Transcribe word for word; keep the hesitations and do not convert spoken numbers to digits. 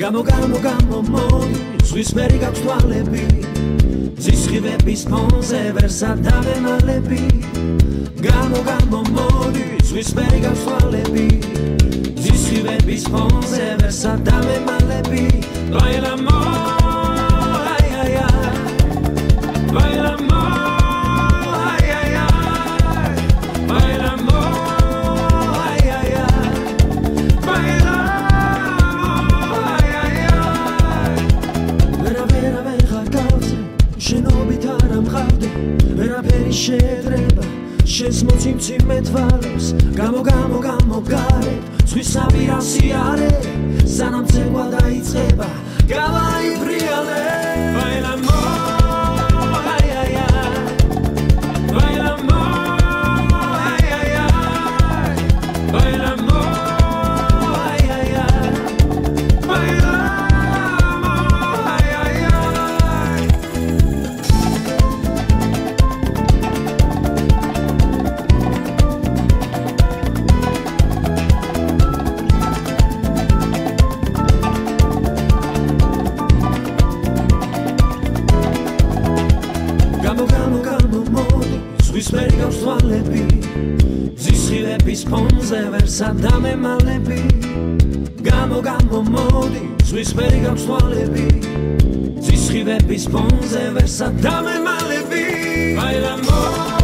Gamo gamo gamo moდი ზღვის მერი გაქვს თვალები ძისხივების ფონზე ვერ სადავემალები Gamo gamo moდი ზღვის მერი გაქვს თვალები ძისხივების ფონზე ვერ სადავემალები Baila amor ay ay ay Baila amor ay ay ay Baila amor ay ay ay Baila შენობით არ ამყავდე ვერაფერი შეედრება შენს მოციმციმე თვალებს გამო გამო გამო გარეთ ზღვის საპირასი არე სანამ ცეკვა დაიწყება გავაიფრიალე Baila amor ay ay ay Baila amor ay ay ay Baila amor ay ay ay Baila Gamo gamo gamo moდი ზღვის მერი გაქვს თვალები ძისხივების ფონზე ვერ სადავემალები Gamo gamo moდი ზღვის მერი გაქვს თვალები ძისხივების ფონზე ვერ სადავემალები Baila amor